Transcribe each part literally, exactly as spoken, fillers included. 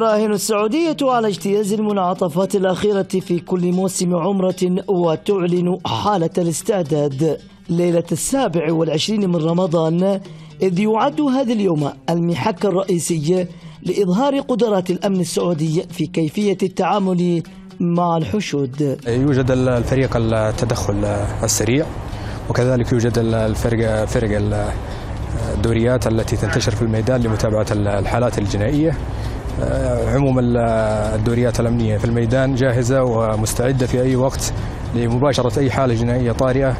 تراهن السعودية على اجتياز المنعطفات الأخيرة في كل موسم عمرة وتعلن حالة الاستعداد ليلة السابع والعشرين من رمضان، إذ يعد هذا اليوم المحك الرئيسي لإظهار قدرات الأمن السعودي في كيفية التعامل مع الحشود. يوجد الفريق التدخل السريع، وكذلك يوجد الفرق فرق الدوريات التي تنتشر في الميدان لمتابعة الحالات الجنائية. عموما الدوريات الأمنية في الميدان جاهزة ومستعدة في أي وقت لمباشرة أي حالة جنائية طارئة.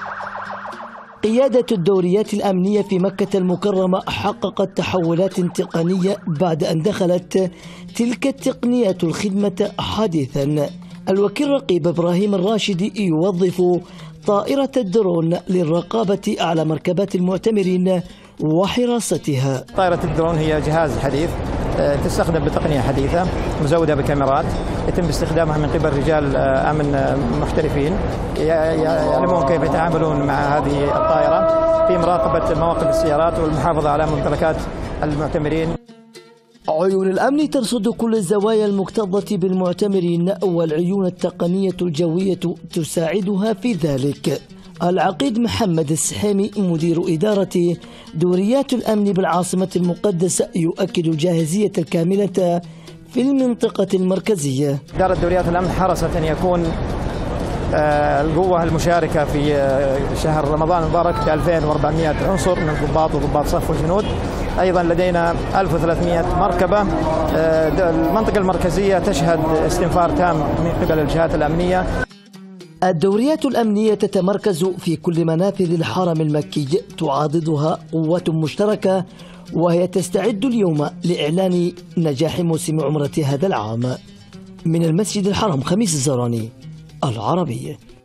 قيادة الدوريات الأمنية في مكة المكرمة حققت تحولات تقنية بعد أن دخلت تلك التقنيات الخدمة حديثا. الوكيل الرقيب إبراهيم الراشدي يوظف طائرة الدرون للرقابة على مركبات المعتمرين وحراستها. طائرة الدرون هي جهاز حديث تستخدم بتقنية حديثة مزودة بكاميرات، يتم استخدامها من قبل رجال أمن محترفين يعلمون كيف يتعاملون مع هذه الطائرة في مراقبة مواقف السيارات والمحافظة على ممتلكات المعتمرين. عيون الأمن ترصد كل الزوايا المكتظة بالمعتمرين، والعيون التقنية الجوية تساعدها في ذلك. العقيد محمد السحيمي مدير إدارة دوريات الأمن بالعاصمة المقدسة يؤكد الجاهزية الكاملة في المنطقة المركزية. إدارة دوريات الأمن حرصت أن يكون القوة المشاركة في شهر رمضان المبارك ب ألفين وأربعمائة عنصر من الضباط وضباط صف والجنود. أيضا لدينا ألف وثلاثمائة مركبة. المنطقة المركزية تشهد استنفار تام من قبل الجهات الأمنية. الدوريات الأمنية تتمركز في كل منافذ الحرم المكي، تعاضدها قوات مشتركة، وهي تستعد اليوم لإعلان نجاح موسم عمرة هذا العام. من المسجد الحرام، خميس الزهراني، العربية.